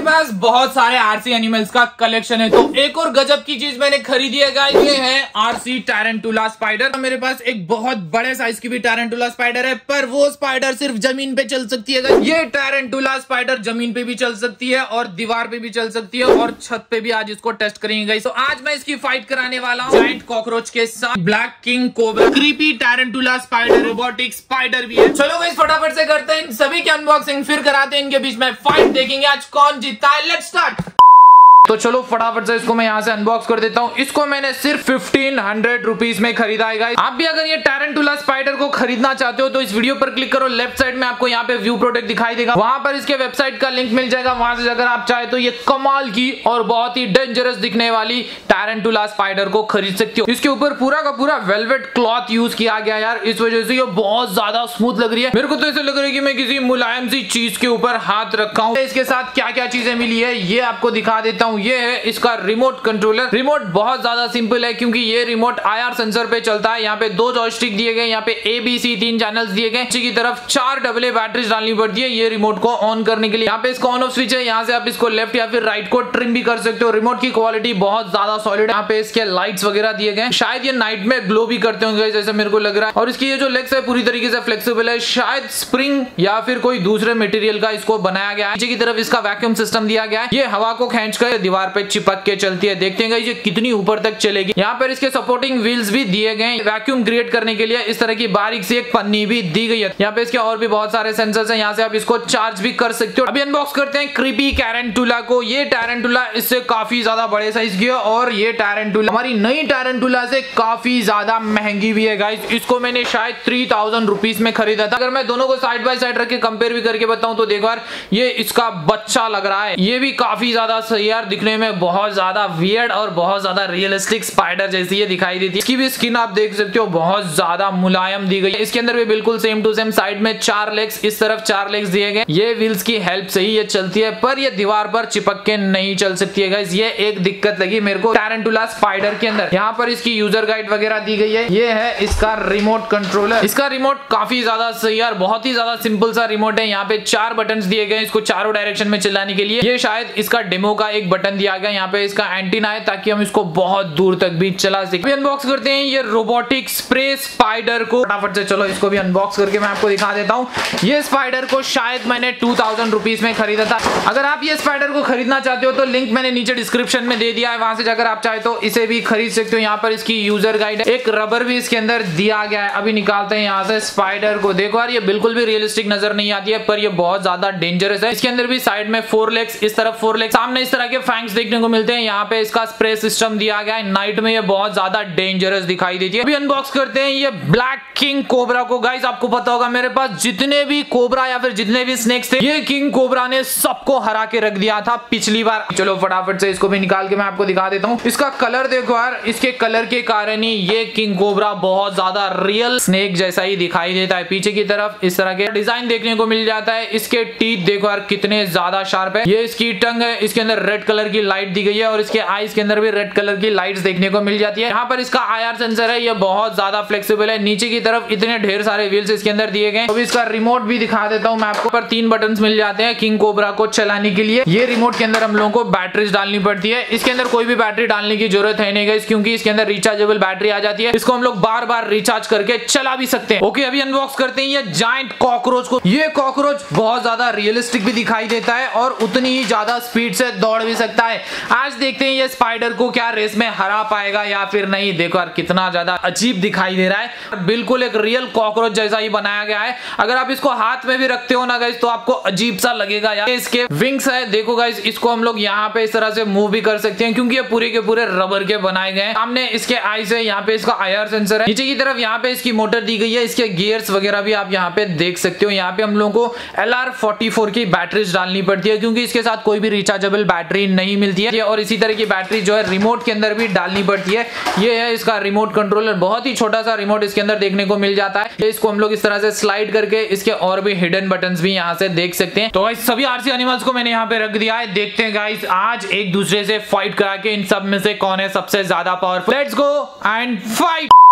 मेरे पास बहुत सारे आरसी एनिमल्स का कलेक्शन है, तो एक और गजब की चीज मैंने खरीदी है गाइस, ये है आरसी टारंटुला स्पाइडर। मेरे पास एक बहुत बड़े साइज की भी टारंटुला स्पाइडर है, पर वो स्पाइडर सिर्फ जमीन पे चल सकती है गाइस। ये टारंटुला स्पाइडर जमीन पे भी चल सकती है और दीवार पे भी चल सकती है और छत पे भी। आज इसको टेस्ट करेंगे गाइस। तो आज मैं इसकी फाइट कराने वाला हूँ जायंट कॉकरोच के साथ। Black king cobra, creepy tarantula spider, robotic spider भी है। चलो गाइस फटाफट से करते हैं इन सभी की अनबॉक्सिंग, फिर कराते हैं इनके बीच में फाइट। देखेंगे आज कौन जीतता है। Let's start. तो चलो फटाफट से इसको मैं यहाँ से अनबॉक्स कर देता हूँ। इसको मैंने सिर्फ 1500 रुपीज में खरीदा है गाइस। आप भी अगर ये टारंटुला स्पाइडर को खरीदना चाहते हो तो इस वीडियो पर क्लिक करो। लेफ्ट साइड में आपको यहाँ पे व्यू प्रोडक्ट दिखाई देगा, वहां पर इसके वेबसाइट का लिंक मिल जाएगा। वहां से अगर आप चाहे तो ये कमाल की और बहुत ही डेंजरस दिखने वाली टारंटुला स्पाइडर को खरीद सकते हो। इसके ऊपर पूरा का पूरा वेलवेट क्लॉथ यूज किया गया यार, इस वजह से ये बहुत ज्यादा स्मूथ लग रही है। मेरे को तो ऐसा लग रहा है कि मैं किसी मुलायम सी चीज के ऊपर हाथ रखा हूँ। इसके साथ क्या क्या चीजें मिली है ये आपको दिखा देता हूँ। ये है इसका रिमोट कंट्रोलर। रिमोट बहुत ज्यादा सिंपल है क्योंकि ये रिमोट IR सेंसर पे चलता है। यहाँ पे 2 जॉयस्टिक दिए गए, यहाँ पे ABC 3 चैनल्स दिए गए। नीचे की तरफ 4 AA बैटरीज डालनी पड़ती है ये रिमोट को ऑन करने के लिए। यहाँ पे इसका ऑन ऑफ स्विच है, यहाँ से आप इसको लेफ्ट या फिर राइट को ट्रिम भी कर सकते हो। रिमोट की क्वालिटी बहुत ज्यादा सॉलिड है। यहाँ पे इसके लाइट्स वगैरह दिए गए, शायद ये नाइट में ग्लो भी करते होंगे जैसे मेरे को लग रहा है। और इसकी ये जो लेग्स है पूरी तरीके से फ्लेक्सिबल है, शायद स्प्रिंग या फिर कोई दूसरे मटेरियल का इसको बनाया गया है। नीचे की तरफ इसका वैक्यूम सिस्टम दिया गया है, ये हवा को खींचकर दीवार पे चिपक के चलती है। देखते हैं ये कितनी ऊपर तक चलेगी। यहाँ पर इसके सपोर्टिंग व्हील्स भी दिए गए, वैक्यूम क्रिएट करने के लिए इस तरह की बारीक सी एक पन्नी भी दी गई है। यहाँ पे इसके और भी बहुत सारे सेंसर्स हैं, यहाँ से आप इसको चार्ज भी कर सकते हो। अभी अनबॉक्स करते हैं क्रीपी टारंटुला को। ये टारंटुला इससे काफी ज्यादा बड़े साइज की है और ये टारंटुला हमारी नई टारंटुला से काफी ज्यादा महंगी भी है गाइस। इसको मैंने शायद 3000 रुपीज में खरीदा था। अगर मैं दोनों को साइड बाय साइड रख के कंपेयर भी करके बताऊं तो देखो यार, ये इसका बच्चा लग रहा है। ये भी काफी ज्यादा सही यार, दिखने में बहुत ज्यादा वियर्ड और बहुत ज्यादा रियलिस्टिक स्पाइडर जैसी ये दिखाई देती है। इसकी भी स्किन आप देख सकते हो बहुत ज्यादा मुलायम दी गई है। इसके अंदर भी बिल्कुल सेम टू सेम साइड में 4 लेग्स, इस तरफ 4 लेग्स दिए गए। ये व्हील्स की हेल्प से ही ये चलती है, पर ये दीवार पर चिपक के नहीं चल सकती है गाइस। ये एक दिक्कत लगी मेरे को टारंटुला स्पाइडर के अंदर। यहाँ पर इसकी यूजर गाइड वगैरह दी गई है। ये है इसका रिमोट कंट्रोलर। इसका रिमोट काफी ज्यादा सही यार, बहुत ही ज्यादा सिंपल सा रिमोट है। यहाँ पे 4 बटन दिए गए इसको चारों डायरेक्शन में चलाने के लिए। ये शायद इसका डेमो का एक बटन दिया गया, यहाँ पे इसका एंटीना है ताकि हम इसको बहुत दूर तक भी चला सके। अनबॉक्स करते हैं ये रोबोटिक स्प्रे स्पाइडर को फटाफट से। चलो इसको भी अनबॉक्स करके मैं आपको दिखा देता हूँ। ये स्पाइडर को शायद मैंने 2000 रुपीज में खरीदा था। अगर आप ये स्पाइडर को खरीदना चाहते हो तो लिंक मैंने नीचे डिस्क्रिप्शन में दे दिया है, वहां से जाकर आप चाहे तो इसे भी खरीद सकते हो। यहाँ पर इसकी यूजर गाइड है, एक रबर भी इसके अंदर दिया गया है। अभी निकालते हैं यहाँ से स्पाइडर को। देखो यार, ये बिल्कुल भी रियलिस्टिक नजर नहीं आती है, पर ये बहुत ज्यादा डेंजरस है। इसके अंदर भी साइड में 4 लेग्स, इस तरफ 4 लेग्स, सामने इस तरह के फैंक्स देखने को मिलते हैं। यहाँ पे इसका स्प्रे सिस्टम दिया गया है। नाइट में ये बहुत ज्यादा डेंजरस दिखाई देती है। अभी अनबॉक्स करते हैं ये ब्लैक किंग कोबरा को। गाइस आपको पता होगा मेरे पास जितने भी कोबरा या फिर जितने भी स्नेक्स थे, ये किंग कोबरा ने सबको हरा के रख दिया था पिछली बार। चलो फटाफट से इसको भी निकाल के मैं आपको दिखा देता हूँ। इसका कलर देखो यार, इसके कलर के कारण ही ये किंग कोबरा बहुत ज्यादा रियल स्नेक जैसा ही दिखाई देता है। पीछे की तरफ इस तरह के डिजाइन देखने को मिल जाता है। इसके टीथ देखो यार कितने ज्यादा शार्प है। ये इसकी टंग है, इसके अंदर रेड कलर की लाइट दी गई है और इसके आईज के अंदर भी रेड कलर की लाइट्स देखने को मिल जाती है। यहाँ पर इसका IR सेंसर है, ये बहुत ज्यादा फ्लेक्सिबल है। नीचे की तरफ इतने ढेर सारे व्हील्स इसके अंदर दिए गए। अभी इसका रिमोट भी दिखा देता हूँ मैं आपको। पर 3 बटन मिल जाते हैं किंग कोबरा को चलाने के लिए। ये रिमोट के अंदर हम लोगों को बैटरीज डालनी पड़ती है। इसके अंदर कोई भी बैटरी डालने की जरूरत है नहीं गाइस, क्योंकि इसके अंदर रिचार्जेबल बैटरी आ जाती है। इसको हम लोग बार बार रिचार्ज करके चला भी सकते हैं। ओके, अभी अनबॉक्स करते हैं ये जायंट कॉकरोच को। ये कॉकरोच बहुत ज्यादा रियलिस्टिक भी दिखाई देता है और उतनी ही ज्यादा स्पीड से दौड़ भी सकता है। आज देखते हैं ये स्पाइडर को क्या रेस में हरा पाएगा या फिर नहीं। देखो यार कितना ज्यादा अजीब दिखाई दे रहा है, बिल्कुल एक रियल कॉकरोच जैसा ही बनाया गया है। अगर आप इसको हाथ में भी रखते हो ना गाइस तो आपको अजीब सा लगेगा यार। इसके विंग्स है, देखो गाइस, इसको हम लोग यहाँ पे इस तरह से मूव भी कर सकते हैं क्योंकि ये पूरे के पूरे रबर के बनाए गए हैं। सामने इसके आईज है, यहाँ पे इसका IR सेंसर है। नीचे की तरफ यहाँ पे इसकी मोटर दी गई है, इसके गियर्स वगैरह भी आप यहाँ पे देख सकते हो। यहाँ पे हम लोगों को LR44 की बैटरीज डालनी पड़ती है क्योंकि इसके साथ कोई भी रिचार्जेबल बैटरी नहीं मिलती है। और इसी तरह की बैटरी जो है रिमोट के अंदर भी डालनी पड़ती है। ये है इसका रिमोट कंट्रोलर, बहुत ही छोटा सा रिमोट इसके अंदर देखने को मिल जाता है। इसको हम लोग इस तरह से स्लाइड करके इसके और भी हिडन बटन्स भी यहाँ से देख सकते हैं। तो गाइस सभी आरसी एनिमल्स को मैंने यहाँ पे रख दिया है। देखते हैं गाइस आज एक दूसरे से फाइट करा के इन सब में से कौन है सबसे ज्यादा powerful. Let's go and fight.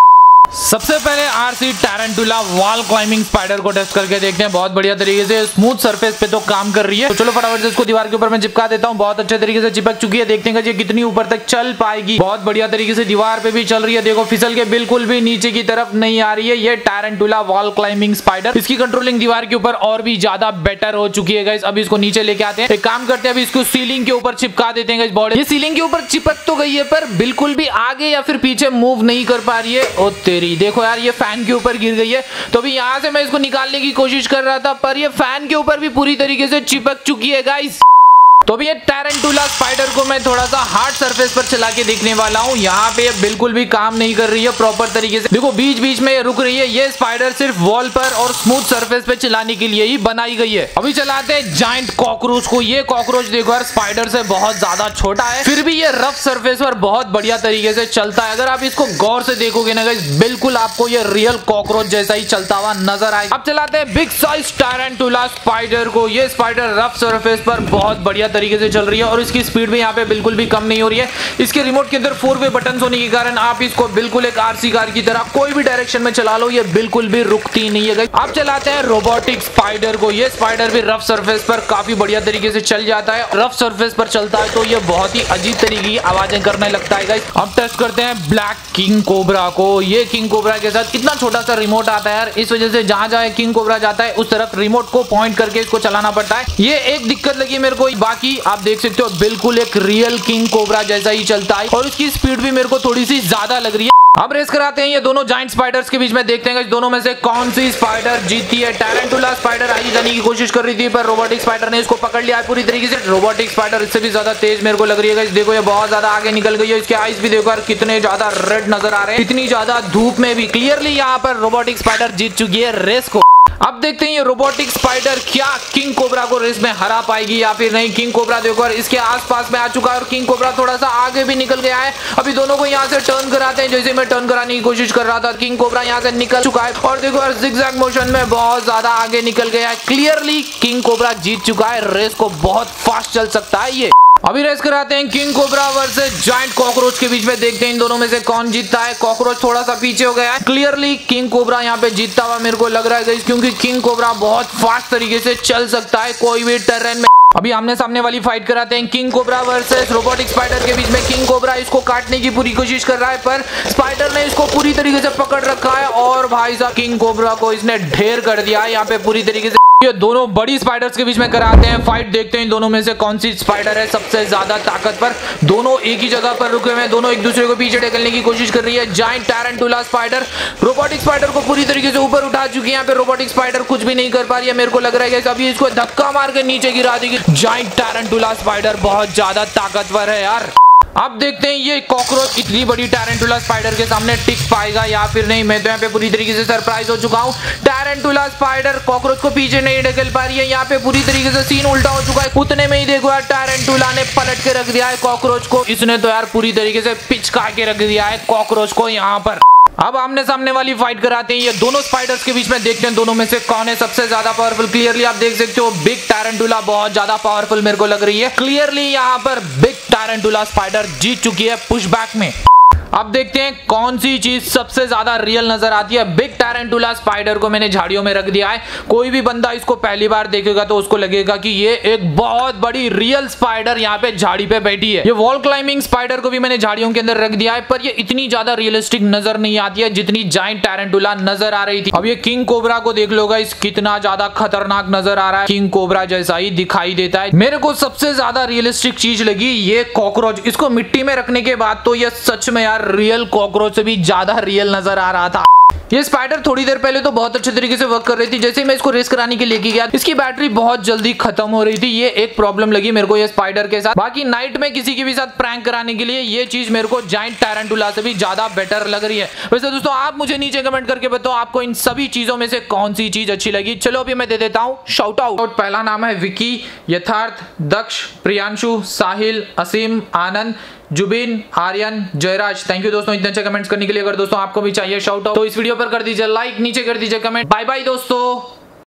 सबसे पहले RC tarantula wall climbing spider को टेस्ट करके देखते हैं। बहुत बढ़िया तरीके से स्मूथ सरफेस पे तो काम कर रही है। तो चलो फटाफट से इसको दीवार के ऊपर मैं चिपका देता हूँ। बहुत अच्छे तरीके से चिपक चुकी है। देखते हैं ये कितनी ऊपर तक चल पाएगी। बहुत बढ़िया तरीके से दीवार पे भी चल रही है। देखो फिसल के बिल्कुल भी नीचे की तरफ नहीं आ रही है। ये टैरेंटुला वॉल क्लाइंबिंग स्पाइडर, इसकी कंट्रोलिंग दीवार के ऊपर और भी ज्यादा बेटर हो चुकी है गाइस। अभी इसको नीचे लेके आते हैं। एक काम करते हैं, अभी इसको सीलिंग के ऊपर चिपका देते हैं गाइस। बॉडी ये सीलिंग के ऊपर चिपक तो गई है पर बिल्कुल भी आगे या फिर पीछे मूव नहीं कर पा रही है। ओ तेरी, देखो यार ये फैन के ऊपर गिर गई है। तो अभी यहां से मैं इसको निकालने की कोशिश कर रहा था पर ये फैन के ऊपर भी पूरी तरीके से चिपक चुकी है गाइस। तो अभी ये टैरेंटुला स्पाइडर को मैं थोड़ा सा हार्ड सरफेस पर चला के देखने वाला हूँ। यहाँ पे ये बिल्कुल भी काम नहीं कर रही है प्रॉपर तरीके से। देखो बीच बीच में ये रुक रही है। ये स्पाइडर सिर्फ वॉल पर और स्मूथ सरफेस पे चलाने के लिए ही बनाई गई है। अभी चलाते हैं जायंट कॉकरोच को। ये कॉकरोच देखो यार स्पाइडर से बहुत ज्यादा छोटा है, फिर भी ये रफ सरफेस पर बहुत बढ़िया तरीके से चलता है। अगर आप इसको गौर से देखोगे ना गाइस, बिल्कुल आपको ये रियल कॉकरोच जैसा ही चलता हुआ नजर आएगा। अब चलाते हैं बिग साइज टैरेंटुला स्पाइडर को। ये स्पाइडर रफ सरफेस पर बहुत बढ़िया तरीके से चल रही है और इसकी स्पीड भी यहाँ पे बिल्कुल भी कम नहीं हो रही है। इसके रिमोट के अंदर 4-वे बटन होने के कारण आप इसको बिल्कुल एक आरसी कार की तरह कोई भी डायरेक्शन में चला लो, ये बिल्कुल भी रुकती नहीं है गाइस। अब चलाते हैं रोबोटिक स्पाइडर को। ये स्पाइडर भी रफ सरफेस पर काफी बढ़िया तरीके से चल जाता है। रफ सरफेस पर चलता है तो ये बहुत ही अजीब तरीके की आवाजें करने लगता है गाइस। अब टेस्ट करते हैं ब्लैक किंग कोबरा को। ये किंग कोबरा के साथ कितना छोटा सा रिमोट आता है यार, इस वजह से जहां जहां किंग कोबरा जाता है उस तरफ रिमोट को पॉइंट करके इसको चलाना पड़ता है। ये एक दिक्कत लगी मेरे को, बाकी आप देख सकते हो बिल्कुल एक रियल किंग कोबरा जैसा ही चलता है और इसकी स्पीड भी मेरे को थोड़ी सी ज्यादा लग रही है। अब रेस कराते हैं ये दोनों जायंट स्पाइडर्स के बीच में। देखते हैं दोनों में से कौन सी स्पाइडर जीतती है। टैरेंटुला स्पाइडर आगे जाने की कोशिश कर रही थी पर रोबोटिक स्पाइडर ने इसको पकड़ लिया है पूरी तरीके से। रोबोटिक स्पाइडर इससे भी ज्यादा तेज मेरे को लग रही है। देखो ये बहुत ज्यादा आगे निकल गई है। इसके आईज भी देखो यार कितने ज्यादा रेड नजर आ रहे हैं, इतनी ज्यादा धूप में भी। क्लियरली यहाँ पर रोबोटिक स्पाइडर जीत चुकी है रेस को। अब देखते हैं ये रोबोटिक स्पाइडर क्या किंग कोबरा को रेस में हरा पाएगी या फिर नहीं। किंग कोबरा देखो और इसके आसपास में आ चुका है और किंग कोबरा थोड़ा सा आगे भी निकल गया है। अभी दोनों को यहाँ से टर्न कराते हैं। जैसे मैं टर्न कराने की कोशिश कर रहा था किंग कोबरा यहाँ से निकल चुका है और देखो यार जिगजैग मोशन में बहुत ज्यादा आगे निकल गया है। क्लियरली किंग कोबरा जीत चुका है रेस को, बहुत फास्ट चल सकता है ये। अभी रेस कराते हैं king cobra versus giant cockroach के बीच में। देखते हैं इन दोनों में से कौन जीतता है। कॉकरोच थोड़ा सा पीछे हो गया है। क्लियरली किंग कोबरा यहाँ पे जीतता हुआ मेरे को लग रहा है क्योंकि किंग कोबरा बहुत फास्ट तरीके से चल सकता है कोई भी टेरेन में। अभी आमने सामने वाली फाइट कराते हैं king cobra versus robotic spider के बीच में। किंग कोबरा इसको काटने की पूरी कोशिश कर रहा है पर स्पाइडर ने इसको पूरी तरीके से पकड़ रखा है और भाई साहब किंग कोबरा को इसने ढेर कर दिया है यहाँ पे पूरी तरीके से। ये दोनों बड़ी स्पाइडर्स के बीच में कराते हैं फाइट। देखते हैं इन दोनों में से कौन सी स्पाइडर है सबसे ज्यादा ताकतवर। दोनों एक ही जगह पर रुके हुए हैं, दोनों एक दूसरे को पीछे ढकेलने की कोशिश कर रही है। Giant tarantula spider robotic spider को पूरी तरीके से ऊपर उठा चुकी है। यहाँ पे रोबोटिक स्पाइडर कुछ भी नहीं कर पा रही है। मेरे को लग रहा है कि अभी इसको धक्का मार के नीचे गिरा देगी। जायंट टैरेंटुला स्पाइडर बहुत ज्यादा ताकतवर है यार। अब देखते हैं ये कॉकरोच इतनी बड़ी टैरेंटुला स्पाइडर के सामने टिक पाएगा या फिर नहीं। मैं तो यहाँ पे पूरी तरीके से सरप्राइज हो चुका हूँ। टैरेंटुला स्पाइडर कॉकरोच को पीछे नहीं ढकेल पा रही है। यहाँ पे पूरी तरीके से सीन उल्टा हो चुका है। उतने में ही देखो यार टैरेंटुला ने पलट के रख दिया है कॉकरोच को। इसने तो यार पूरी तरीके से पिचका के रख दिया है कॉकरोच को यहाँ पर। अब आमने सामने वाली फाइट कराते हैं ये दोनों स्पाइडर्स के बीच में। देखते हैं दोनों में से कौन है सबसे ज्यादा पावरफुल। क्लियरली आप देख सकते हो बिग टैरेंटुला बहुत ज्यादा पावरफुल मेरे को लग रही है। क्लियरली यहाँ पर बिग टैरेंटुला स्पाइडर जीत चुकी है पुशबैक में। अब देखते हैं कौन सी चीज सबसे ज्यादा रियल नजर आती है। बिग टैरेंटुला स्पाइडर को मैंने झाड़ियों में रख दिया है। कोई भी बंदा इसको पहली बार देखेगा तो उसको लगेगा कि ये एक बहुत बड़ी रियल स्पाइडर यहाँ पे झाड़ी पे बैठी है। ये वॉल क्लाइंबिंग स्पाइडर को भी मैंने झाड़ियों के अंदर रख दिया है पर ये इतनी ज्यादा रियलिस्टिक नजर नहीं आती है जितनी जायंट टैरेंटुला नजर आ रही थी। अब ये किंग कोबरा को देख लो गाइस, कितना ज्यादा खतरनाक नजर आ रहा है। किंग कोबरा जैसा ही दिखाई देता है। मेरे को सबसे ज्यादा रियलिस्टिक चीज लगी ये कॉकरोच। इसको मिट्टी में रखने के बाद तो ये सच में यार रियल कॉकरोच से भी ज्यादा रियल नजर आ रहा था। ये स्पाइडर थोड़ी देर पहले तो बहुत अच्छे तरीके से वर्क कर रही थी। जैसे मैं इसको रेस कराने के लेके गया इसकी बैटरी बहुत जल्दी खत्म हो रही थी। ये एक प्रॉब्लम लगी मेरे को ये स्पाइडर के साथ। बाकी नाइट में किसी के भी साथ प्रैंक कराने के लिए ये चीज मेरे को जायंट टैरेंटुला से भी ज्यादा बेटर लग रही है। वैसे दोस्तों आप मुझे नीचे कमेंट करके बताओ आपको इन सभी चीजों में से कौन सी चीज अच्छी लगी। चलो अभी मैं दे देता हूँ शाउट आउट। पहला नाम है विकी, यथार्थ, दक्ष, प्रियांशु, साहिल, असीम, आनंद, जुबिन, आर्यन, जयराज। थैंक यू दोस्तों इतने अच्छे कमेंट्स करने के लिए। अगर दोस्तों आपको भी चाहिए शाउट आउट तो इस वीडियो पर कर दीजिए लाइक, नीचे कर दीजिए कमेंट। बाय बाय दोस्तों।